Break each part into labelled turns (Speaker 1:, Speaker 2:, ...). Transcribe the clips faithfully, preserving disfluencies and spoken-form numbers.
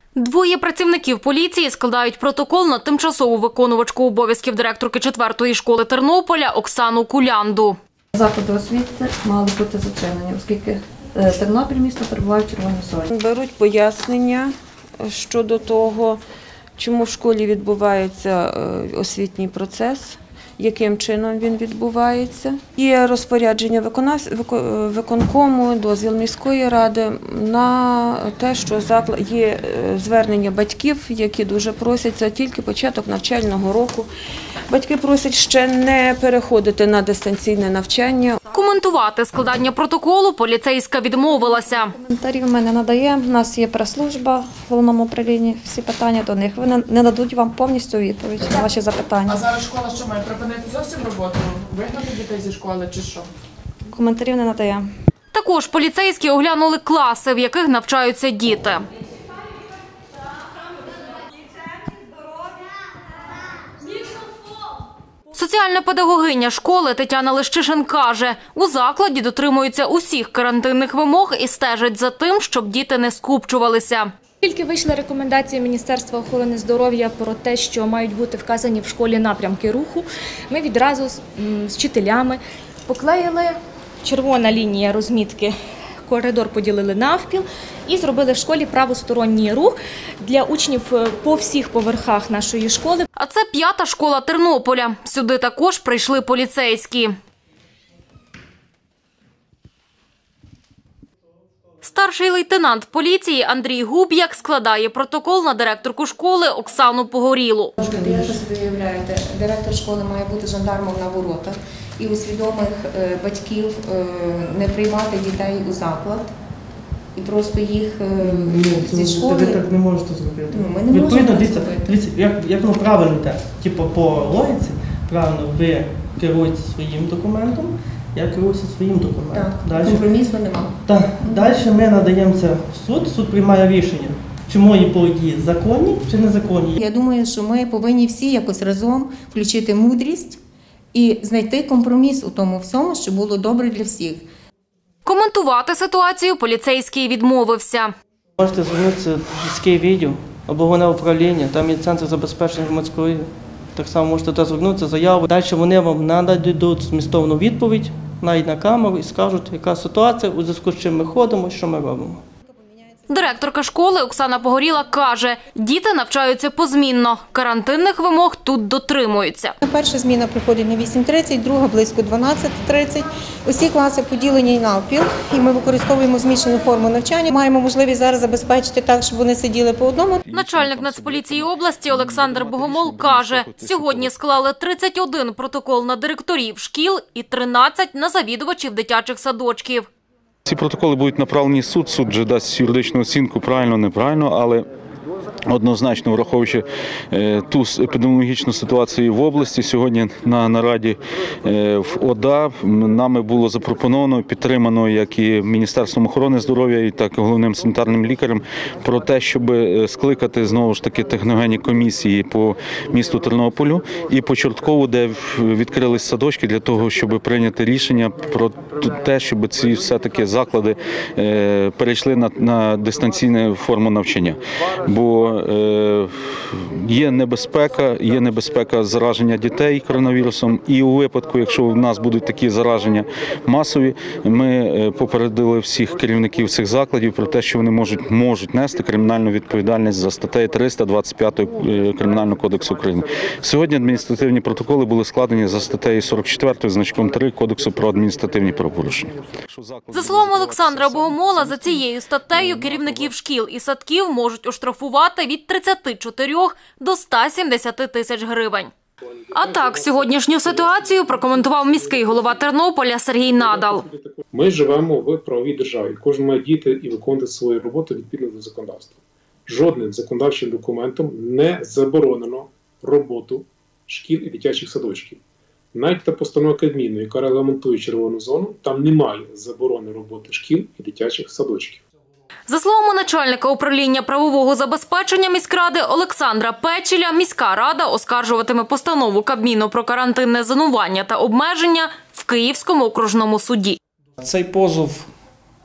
Speaker 1: Двоє працівників поліції складають протокол на тимчасову виконувачку обов'язків директорки четвертої школи Тернополя Оксану Кулянду.
Speaker 2: Заклади освіти мали бути зачинені, оскільки Тернопіль місто перебуває в червоній зоні.
Speaker 3: Беруть пояснення щодо того, чому в школі відбувається освітній процес, яким чином він відбувається. Є розпорядження виконкому, дозвіл міської ради на те, що є звернення батьків, які дуже просять, це тільки початок навчального року. Батьки просять ще не переходити на дистанційне навчання.
Speaker 1: Коментувати складання протоколу поліцейська відмовилася.
Speaker 2: Коментарів ми не надаємо, у нас є прес-служба в головному управлінні, всі питання до них. Вони не дадуть вам повністю відповідь на ваші запитання.
Speaker 4: А зараз школа що має, припинити зовсім роботу, вигнати дітей зі школи чи що?
Speaker 2: Коментарів не надаємо.
Speaker 1: Також поліцейські оглянули класи, в яких навчаються діти. Соціальна педагогиня школи Тетяна Лещишин каже, у закладі дотримуються усіх карантинних вимог і стежать за тим, щоб діти не скупчувалися.
Speaker 5: Тільки вийшли рекомендації Міністерства охорони здоров'я про те, що мають бути вказані в школі напрямки руху, ми відразу з, з вчителями поклеїли червона лінія розмітки, коридор поділили навпіл і зробили в школі правосторонній рух для учнів по всіх поверхах нашої школи.
Speaker 1: А це п'ята школа Тернополя. Сюди також прийшли поліцейські. Старший лейтенант поліції Андрій Губ'як складає протокол на директорку школи Оксану Погорілу.
Speaker 6: Як ви собі уявляєте, директор школи має бути жандармом на воротах і у свідомих батьків не приймати дітей у заклад і просто їх зі школи…
Speaker 7: Ви так не можете зробити.
Speaker 6: Ми не можемо так зробити.
Speaker 7: Дивіться, як, як воно правильно йде. Типу по логіці, правильно, ви керуєте своїм документом, я керуюся своїм документом.
Speaker 6: Так, компромісу немає.
Speaker 7: Так, далі ми надаємо це в суд, суд приймає рішення, чи мої події законні, чи незаконні.
Speaker 8: Я думаю, що ми повинні всі якось разом включити мудрість і знайти компроміс у тому всьому, що було добре для всіх.
Speaker 1: Коментувати ситуацію поліцейський відмовився.
Speaker 7: Можете звернутися в міський відділ або головне управління, там є центр забезпечення громадської. Так само можете туди звернутися, заяву. Далі вони вам нададуть змістовну відповідь, навіть на камеру, і скажуть, яка ситуація, у зв'язку з чим ми ходимо, що ми робимо.
Speaker 1: Директорка школи Оксана Погоріла каже, діти навчаються позмінно. Карантинних вимог тут дотримуються.
Speaker 8: Перша зміна приходить на вісім тридцять, друга близько дванадцять тридцять. Усі класи поділені навпіл, і ми використовуємо змішану форму навчання. Маємо можливість зараз забезпечити так, щоб вони сиділи по одному.
Speaker 1: Начальник Нацполіції області Олександр Богомол каже, сьогодні склали тридцять один протокол на директорів шкіл і тринадцять на завідувачів дитячих садочків.
Speaker 9: Ці протоколи будуть направлені в суд, суд вже дасть юридичну оцінку, правильно, неправильно, але однозначно, враховуючи е, ту епідеміологічну ситуацію в області, сьогодні на нараді е, в ОДА нами було запропоновано, підтримано як і Міністерством охорони здоров'я, і так і головним санітарним лікарем про те, щоб скликати знову ж таки техногенні комісії по місту Тернополю і по Чорткову, де відкрились садочки для того, щоб прийняти рішення про те, щоб ці все-таки заклади е, перейшли на, на дистанційну форму навчання. Бо є небезпека, є небезпека зараження дітей коронавірусом, і у випадку, якщо в нас будуть такі зараження масові, ми попередили всіх керівників цих закладів про те, що вони можуть, можуть нести кримінальну відповідальність за статтею триста двадцять п'ять Кримінального кодексу України. Сьогодні адміністративні протоколи були складені за статтею сорок чотири значком три Кодексу про адміністративні правопорушення.
Speaker 1: За словами Олександра Богомола, за цією статтею керівників шкіл і садків можуть оштрафувати від тридцяти чотирьох до ста сімдесяти тисяч гривень. А так, сьогоднішню ситуацію прокоментував міський голова Тернополя Сергій Надал.
Speaker 10: Ми живемо в правовій державі. Кожен має діяти і виконувати свою роботу відповідно до законодавства. Жодним законодавчим документом не заборонено роботу шкіл і дитячих садочків. Навіть та постанова Кабміну, яка регламентує червону зону, там немає заборони роботи шкіл і дитячих садочків.
Speaker 1: За словами начальника управління правового забезпечення міськради Олександра Печеля, міська рада оскаржуватиме постанову Кабміну про карантинне зонування та обмеження в Київському окружному суді.
Speaker 11: Цей позов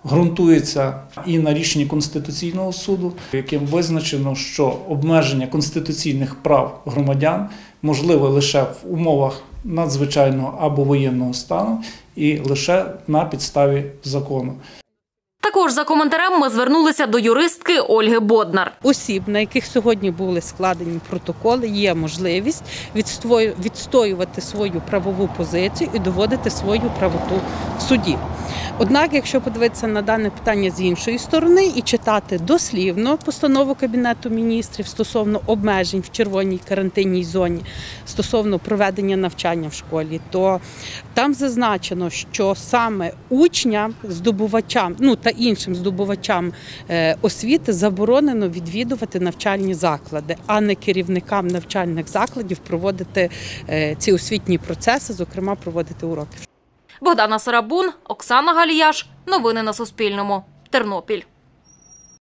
Speaker 11: ґрунтується і на рішенні Конституційного суду, яким визначено, що обмеження конституційних прав громадян можливе лише в умовах надзвичайного або воєнного стану і лише на підставі закону.
Speaker 1: Також за коментарем ми звернулися до юристки Ольги Боднар.
Speaker 12: Осіб, на яких сьогодні були складені протоколи, є можливість відстоювати свою правову позицію і доводити свою правоту в суді. Однак, якщо подивитися на дане питання з іншої сторони і читати дослівно постанову Кабінету міністрів стосовно обмежень в червоній карантинній зоні, стосовно проведення навчання в школі, то там зазначено, що саме учням, здобувачам, ну та іншим здобувачам освіти заборонено відвідувати навчальні заклади, а не керівникам навчальних закладів проводити ці освітні процеси, зокрема проводити уроки.
Speaker 1: Богдана Сарабун, Оксана Галіяш. Новини на Суспільному. Тернопіль.